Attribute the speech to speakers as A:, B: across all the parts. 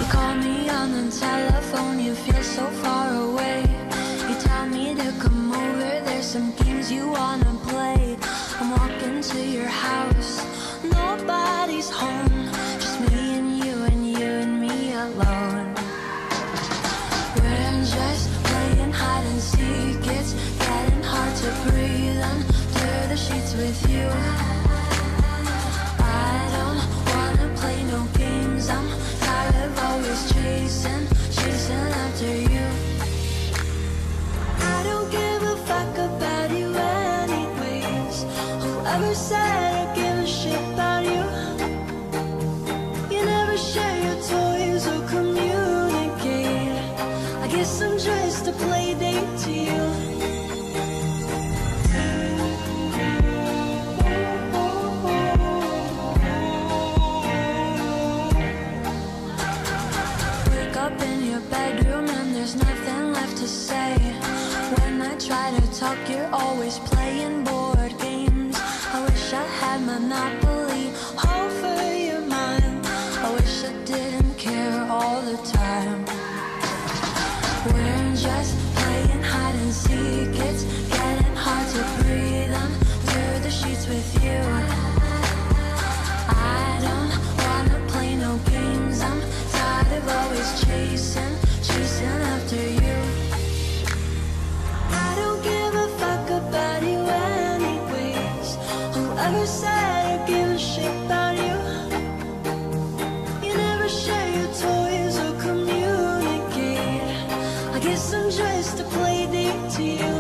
A: Call me on the telephone, you feel so far away. You tell me to come over, there's some games you wanna play. I'm walking to your house, nobody's home, just me and you and me alone. We're just playing hide and seek, it's getting hard to breathe under the sheets with you. I don't wanna play no games, I'm tired of always chasing after you. I don't give a fuck about you anyways. Whoever said I give a shit about you? You never share your toys or communicate. I guess I'm just a play date to you. Wake up in your bedroom and there's nothing left to say. When I try to talk, you're always playing board games. I wish I had Monopoly over your mind. I wish I didn't care all the time. We're just playing hide and seek, it's getting hard to breathe under the sheets with you. I don't wanna play no games, I'm tired of always chasing after you. I don't give a fuck about you anyways. Whoever said I give a shit about you? You never share your toys or communicate. I guess I'm just a play date to you.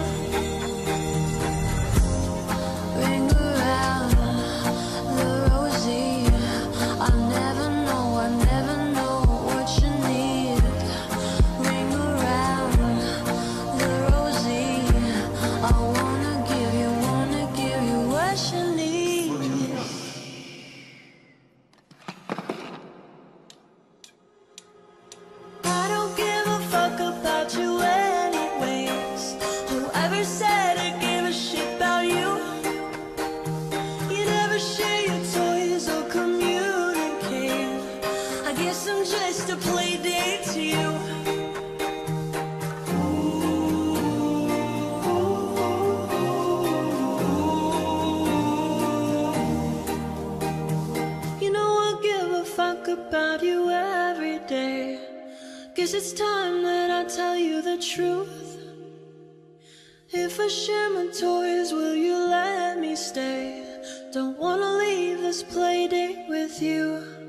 A: Ring around the rosy, I never know what you need. Ring around the rosy, I wanna give you what you need. I don't give a fuck about you anyways. Whoever said I give a shit about you? You never share your toys or communicate. I guess I'm just a play date to you. You know I give a fuck about you every day. Guess it's time that I tell you the truth. If I share my toys, will you let me stay? Don't wanna leave this play date with you.